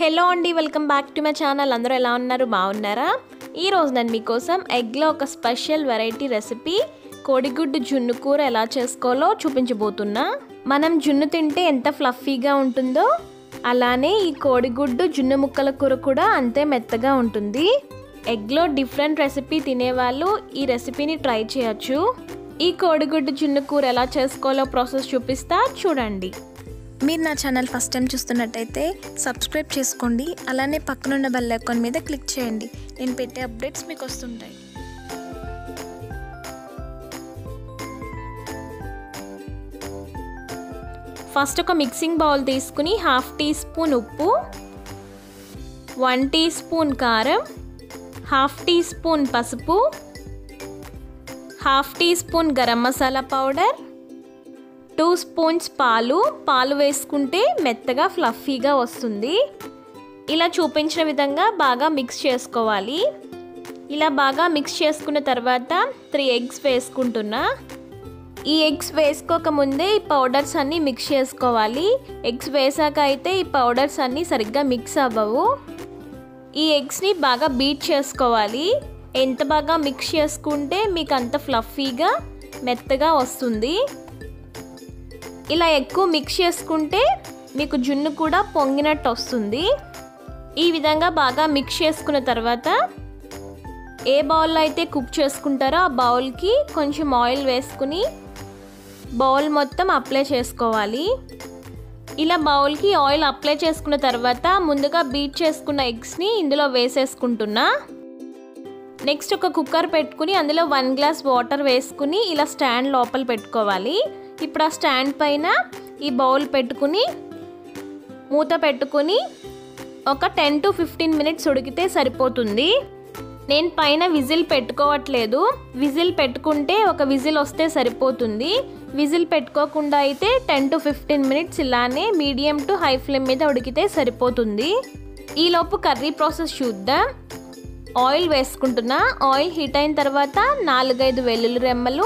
Hello అండి, welcome back to my channel. అందరూ ఎలా ఉన్నారు? బాగున్నారా? ఈరోజు నేను మీకోసం ఎగ్లో ఒక స్పెషల్ వెరైటీ రెసిపీ కోడిగుడ్డు జున్ను కూర ఎలా చేసుకోవాలో చూపించబోతున్నా. మనం జున్ను తింటే ఎంత ఫ్లఫీగా ఉంటుందో అలానే ఈ కోడిగుడ్డు జున్ను ముక్కల కూర కూడా అంతే మెత్తగా ఉంటుంది. ఎగ్లో డిఫరెంట్ రెసిపీ తినేవాళ్ళు ఈ రెసిపీని ట్రై చేయొచ్చు. ఈ కోడిగుడ్డు జున్ను కూర ఎలా చేసుకోవాలో ప్రాసెస్ చూపిస్తా, చూడండి. మీరు నా ఛానల్ ఫస్ట్ టైం చూస్తున్నట్టయితే సబ్స్క్రైబ్ చేసుకోండి, అలానే పక్కనున్న బెల్ ఐకాన్ మీద క్లిక్ చేయండి. నేను పెట్టే అప్డేట్స్ మీకు వస్తుంటాయి. ఫస్ట్ ఒక మిక్సింగ్ బౌల్ తీసుకుని 1/2 టీ స్పూన్ ఉప్పు, 1 టీ స్పూన్ కారం, 1/2 టీ స్పూన్ పసుపు, 1/2 teaspoon garam masala powder, 2 spoons పాలు వేసుకుంటే మెత్తగా ఫ్లఫీగా వస్తుంది. ఇలా చూపించిన విధంగా బాగా మిక్స్ చేసుకోవాలి. ఇలా బాగా మిక్స్ చేసుకున్న తర్వాత 3 ఎగ్స్ వేసుకుంటున్నా. ఈ ఎగ్స్ వేసుకోకముందే ఈ పౌడర్స్ అన్నీ మిక్స్ చేసుకోవాలి. ఎగ్స్ వేసాక అయితే ఈ పౌడర్స్ అన్నీ సరిగ్గా మిక్స్ అవ్వవు. ఈ ఎగ్స్ని బాగా బీట్ చేసుకోవాలి. ఎంత బాగా మిక్స్ చేసుకుంటే మీకు అంత ఫ్లఫీగా మెత్తగా వస్తుంది. ఇలా ఎక్కువ మిక్స్ చేసుకుంటే మీకు జున్ను కూడా పొంగినట్టు వస్తుంది. ఈ విధంగా బాగా మిక్స్ చేసుకున్న తర్వాత ఏ బౌల్లో అయితే కుక్ చేసుకుంటారో ఆ బౌల్కి కొంచెం ఆయిల్ వేసుకుని బౌల్ మొత్తం అప్లై చేసుకోవాలి. ఇలా బౌల్కి ఆయిల్ అప్లై చేసుకున్న తర్వాత ముందుగా బీట్ చేసుకున్న ఎగ్స్ని ఇందులో వేసేసుకుంటున్నా. నెక్స్ట్ ఒక కుక్కర్ పెట్టుకుని అందులో 1 గ్లాస్ వాటర్ వేసుకుని ఇలా స్టాండ్ లోపల పెట్టుకోవాలి. ఇప్పుడు ఆ స్టాండ్ పైన ఈ బౌల్ పెట్టుకుని మూత పెట్టుకుని ఒక 10 to 15 మినిట్స్ ఉడికితే సరిపోతుంది. నేను పైన విజిల్ పెట్టుకోవట్లేదు. విజిల్ పెట్టుకుంటే ఒక విజిల్ వస్తే సరిపోతుంది. విజిల్ పెట్టుకోకుండా అయితే 10 to 15 మినిట్స్ ఇలానే మీడియం టు హై ఫ్లేమ్ మీద ఉడికితే సరిపోతుంది. ఈలోపు కర్రీ ప్రాసెస్ చూద్దాం. ఆయిల్ వేసుకుంటున్నా. ఆయిల్ హీట్ అయిన తర్వాత 4-5 వెల్లుల్లి రెమ్మలు,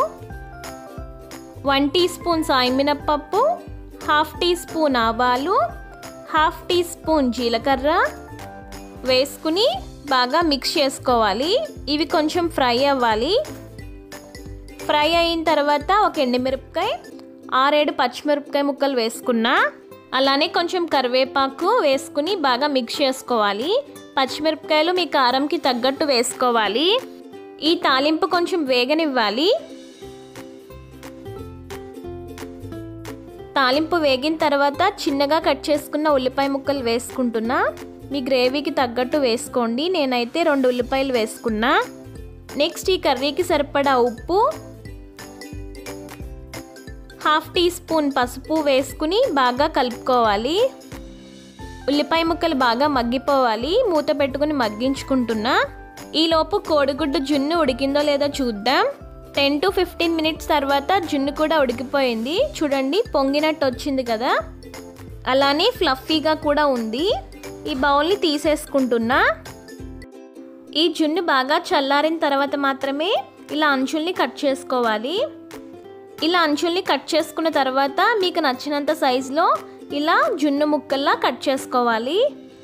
1 టీ స్పూన్ సాయి మినప్పప్పు, 1/2 టీ స్పూన్ ఆవాలు, 1/2 టీ స్పూన్ జీలకర్ర వేసుకుని బాగా మిక్స్ చేసుకోవాలి. ఇవి కొంచెం ఫ్రై అవ్వాలి. ఫ్రై అయిన తర్వాత ఒక ఎండుమిరపకాయ, 6-7 పచ్చిమిరపకాయ ముక్కలు వేసుకున్నా. అలానే కొంచెం కరివేపాకు వేసుకుని బాగా మిక్స్ చేసుకోవాలి. పచ్చిమిరపకాయలు మీ కారంకి తగ్గట్టు వేసుకోవాలి. ఈ తాలింపు కొంచెం వేగనివ్వాలి. తాలింపు వేగిన తర్వాత చిన్నగా కట్ చేసుకున్న ఉల్లిపాయ ముక్కలు వేసుకుంటున్నా. మీ గ్రేవీకి తగ్గట్టు వేసుకోండి. నేనైతే 2 ఉల్లిపాయలు వేసుకున్నా. నెక్స్ట్ ఈ కర్రీకి సరిపడా ఉప్పు, 1/2 టీ స్పూన్ పసుపు వేసుకుని బాగా కలుపుకోవాలి. ఉల్లిపాయ ముక్కలు బాగా మగ్గిపోవాలి. మూత పెట్టుకుని మగ్గించుకుంటున్నా. ఈలోపు కోడిగుడ్డు జున్ను ఉడికిందో లేదో చూద్దాం. 10 to 15 మినిట్స్ తర్వాత జున్ను కూడా ఉడికిపోయింది. చూడండి, పొంగినట్టు వచ్చింది కదా. అలానే ఫ్లఫీగా కూడా ఉంది. ఈ బౌల్ని తీసేసుకుంటున్నా. ఈ జున్ను బాగా చల్లారిన తర్వాత మాత్రమే ఇలా అంచుల్ని కట్ చేసుకోవాలి. ఇలా అంచుల్ని కట్ చేసుకున్న తర్వాత మీకు నచ్చినంత సైజులో ఇలా జున్ను ముక్కల్లా కట్ చేసుకోవాలి.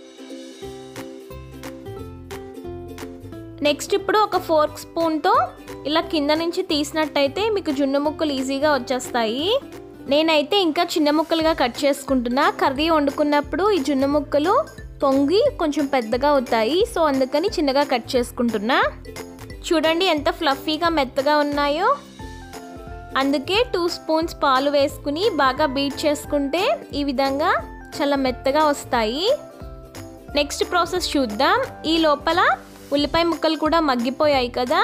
నెక్స్ట్ ఇప్పుడు ఒక ఫోర్క్ స్పూన్తో ఇలా కింద నుంచి తీసినట్టయితే మీకు జున్ను ముక్కలు ఈజీగా వచ్చేస్తాయి. నేనైతే ఇంకా చిన్న ముక్కలుగా కట్ చేసుకుంటున్నా. కర్రీ వండుకున్నప్పుడు ఈ జున్ను ముక్కలు పొంగి కొంచెం పెద్దగా అవుతాయి. సో అందుకని చిన్నగా కట్ చేసుకుంటున్నా. చూడండి ఎంత ఫ్లఫీగా మెత్తగా ఉన్నాయో. అందుకే 2 స్పూన్స్ పాలు వేసుకుని బాగా బీట్ చేసుకుంటే ఈ విధంగా చాలా మెత్తగా వస్తాయి. నెక్స్ట్ ప్రాసెస్ చూద్దాం. ఈ లోపల ఉల్లిపాయ ముక్కలు కూడా మగ్గిపోయాయి కదా.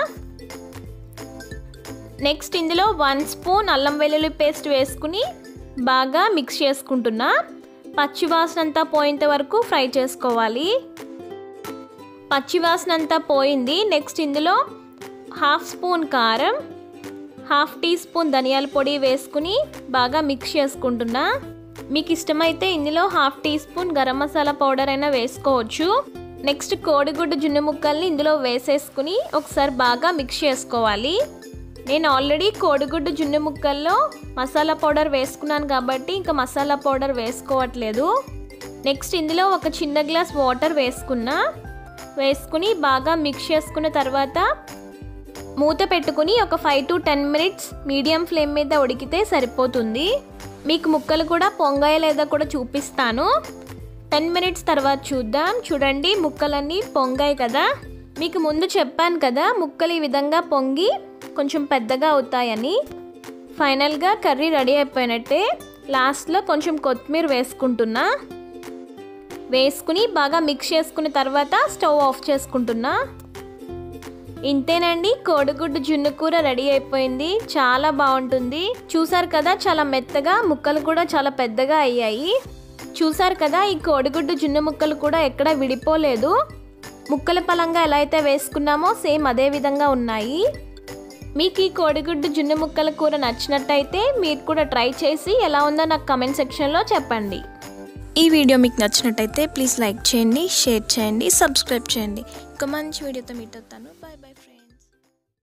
నెక్స్ట్ ఇందులో 1 స్పూన్ అల్లం వెల్లుల్లి పేస్ట్ వేసుకుని బాగా మిక్స్ చేసుకుంటున్నా. పచ్చివాసన అంతా పోయేంత వరకు ఫ్రై చేసుకోవాలి. పచ్చివాసన అంతా పోయింది. నెక్స్ట్ ఇందులో 1/2 స్పూన్ కారం, 1/2 టీ స్పూన్ ధనియాల పొడి వేసుకుని బాగా మిక్స్ చేసుకుంటున్నా. మీకు ఇష్టమైతే ఇందులో 1/2 teaspoon garam masala powder అయినా వేసుకోవచ్చు. నెక్స్ట్ కోడిగుడ్డు జున్ను ముక్కల్ని ఇందులో వేసేసుకుని ఒకసారి బాగా మిక్స్ చేసుకోవాలి. నేను ఆల్రెడీ కోడిగుడ్డు జున్ను ముక్కల్లో మసాలా పౌడర్ వేసుకున్నాను కాబట్టి ఇంకా మసాలా పౌడర్ వేసుకోవట్లేదు. నెక్స్ట్ ఇందులో ఒక చిన్న గ్లాస్ వాటర్ వేసుకుని బాగా మిక్స్ చేసుకున్న తర్వాత మూత పెట్టుకుని ఒక 5 to 10 minutes మీడియం ఫ్లేమ్ మీద ఉడికితే సరిపోతుంది. మీకు ముక్కలు కూడా పొంగాయో లేదో కూడా చూపిస్తాను. 10 minutes తర్వాత చూద్దాం. చూడండి ముక్కలన్నీ పొంగాయి కదా. మీకు ముందు చెప్పాను కదా ముక్కలు ఈ విధంగా పొంగి కొంచెం పెద్దగా అవుతాయని. ఫైనల్గా కర్రీ రెడీ అయిపోయినట్టే. లాస్ట్లో కొంచెం కొత్తిమీర వేసుకుని బాగా మిక్స్ చేసుకున్న తర్వాత స్టవ్ ఆఫ్ చేసుకుంటున్నా. ఇంతేనండి, కోడిగుడ్డు జున్ను కూర రెడీ అయిపోయింది. చాలా బాగుంటుంది. చూసారు కదా చాలా మెత్తగా, ముక్కలు కూడా చాలా పెద్దగా అయ్యాయి. చూసారు కదా ఈ కోడిగుడ్డు జున్ను ముక్కలు కూడా ఎక్కడ విడిపోలేదు. ముక్కల పలంగా ఎలా అయితే వేసుకున్నామో సేమ్ అదే విధంగా ఉన్నాయి. మీకు ఈ కోడిగుడ్డు జున్ను ముక్కల కూర నచ్చినట్టయితే మీరు కూడా ట్రై చేసి ఎలా ఉందో నాకు కామెంట్ సెక్షన్లో చెప్పండి. ఈ వీడియో మీకు నచ్చినట్టయితే ప్లీజ్ లైక్ చేయండి, షేర్ చేయండి, సబ్స్క్రైబ్ చేయండి. ఇంకో మంచి వీడియోతో మీట్ అవుతాను. Bye bye friends.